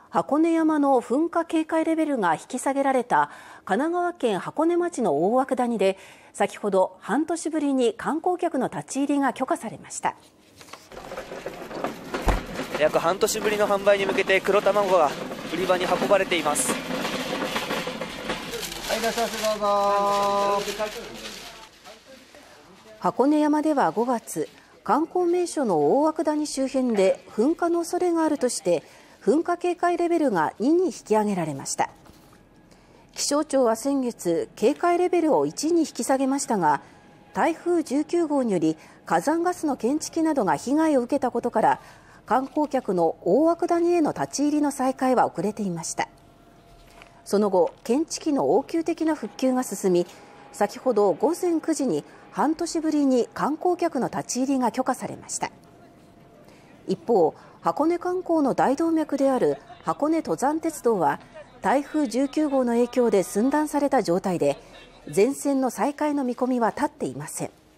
箱根山の噴火警戒レベルが引き下げられた神奈川県箱根町の大涌谷で先ほど半年ぶりに観光客の立ち入りが許可されました。 約半年ぶりの販売に向けて黒卵が売り場に運ばれています。 はい、いらっしゃいませ、どうぞ。 箱根山では5月、観光名所の大涌谷周辺で噴火の恐れがあるとして噴火警戒レベルが2に引き上げられました。気象庁は先月、警戒レベルを1に引き下げましたが、台風19号により火山ガスの検知器などが被害を受けたことから観光客の大涌谷への立ち入りの再開は遅れていました。その後、検知器の応急的な復旧が進み、先ほど午前9時に半年ぶりに観光客の立ち入りが許可されました。一方、箱根観光の大動脈である箱根登山鉄道は台風19号の影響で寸断された状態で全線の再開の見込みは立っていません。